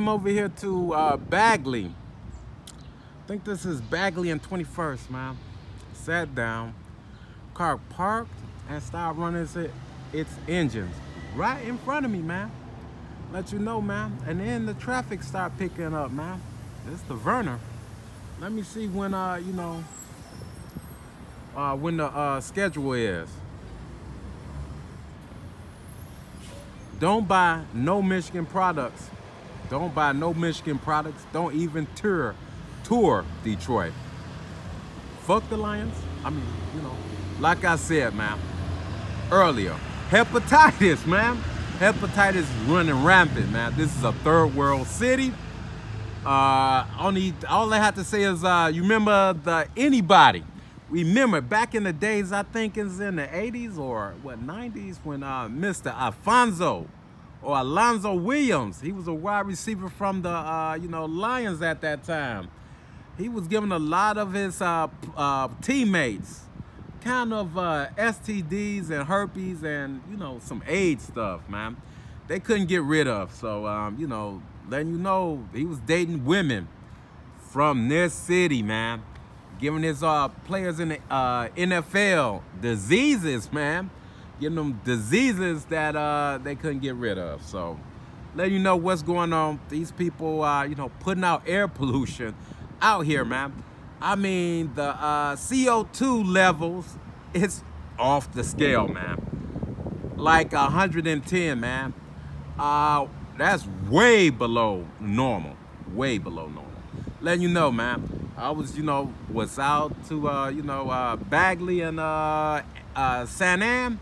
came over here to Bagley. I think this is Bagley and 21st, man. Sat down, car parked, and started running its engines right in front of me, man. Let you know, man. And then the traffic started picking up, man. It's the Verna. Let me see when, when the schedule is. Don't buy no Michigan products. Don't buy no Michigan products. Don't even tour Detroit. Fuck the Lions. I mean, you know, like I said, man, earlier, hepatitis, man. Hepatitis is running rampant, man. This is a third world city. All I have to say is, you remember the Anybody? Remember back in the days, I think it's in the 80s or what, 90s, when Mr. Alonzo Williams, he was a wide receiver from the Lions at that time. He was giving a lot of his teammates kind of STDs and herpes and, you know, some AIDS stuff, man. They couldn't get rid of. So, you know, letting you know, he was dating women from this city, man. Giving his players in the NFL diseases, man. Giving them diseases that they couldn't get rid of. So, letting you know what's going on. These people, you know, putting out air pollution out here, man. I mean, the CO2 levels, it's off the scale, man. Like 110, man. That's way below normal. Way below normal. Letting you know, man. I was, you know, was out to, Bagley and San Am.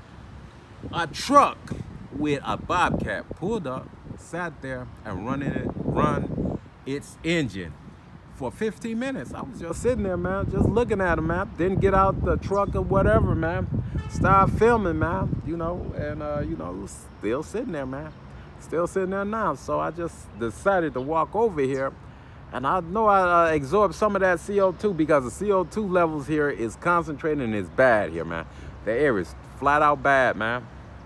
A truck with a Bobcat pulled up, sat there, and run its engine for 15 minutes. I was just sitting there, man, just looking at him, man. Didn't get out the truck or whatever, man. Started filming, man, you know, and, you know, still sitting there, man. Still sitting there now. So I just decided to walk over here. And I know I absorbed some of that CO2 because the CO2 levels here is concentrated and it's bad here, man. The air is flat out bad, man.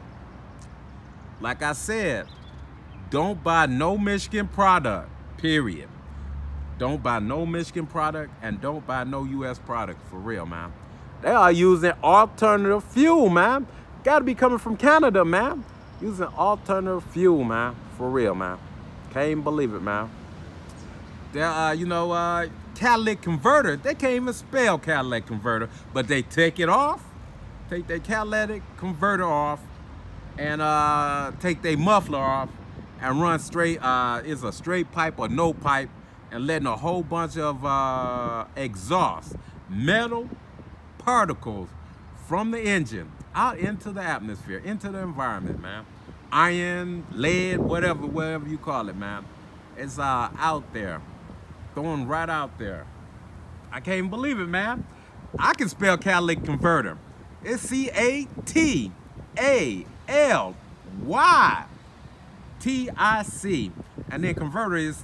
Like I said, don't buy no Michigan product, period. Don't buy no Michigan product and don't buy no U.S. product, for real, man. They are using alternative fuel, man. Gotta be coming from Canada, man. Using alternative fuel, man, for real, man. Can't even believe it, man. They're, catalytic converter. They can't even spell catalytic converter, but they take it off, take their catalytic converter off, and take their muffler off, and run straight, it's a straight pipe or no pipe, and letting a whole bunch of exhaust, metal particles from the engine out into the atmosphere, into the environment, man. Iron, lead, whatever you call it, man. It's out there. Throwing right out there. I can't even believe it, man. I can spell catalytic converter. It's C-A-T-A-L-Y-T-I-C. And then converter is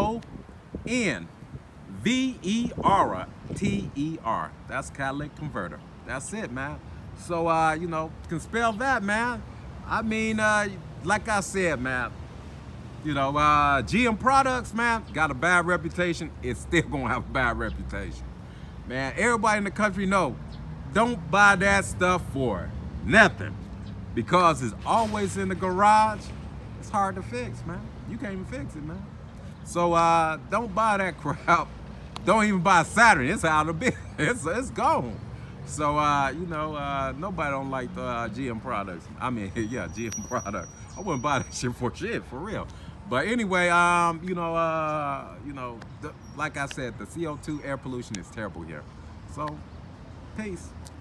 C-O-N-V-E-R-T-E-R. That's catalytic converter. That's it, man. So, you know, can spell that, man. I mean, like I said, man, you know, GM products, man, got a bad reputation. It's still gonna have a bad reputation. Man, everybody in the country know, don't buy that stuff for nothing. Because it's always in the garage. It's hard to fix, man. You can't even fix it, man. So, don't buy that crap. Don't even buy Saturn. It's out of business. It's gone. So, you know, nobody don't like the GM products. I mean, yeah, GM products. I wouldn't buy that shit, for real. But anyway, like I said, the CO2 air pollution is terrible here. So, peace.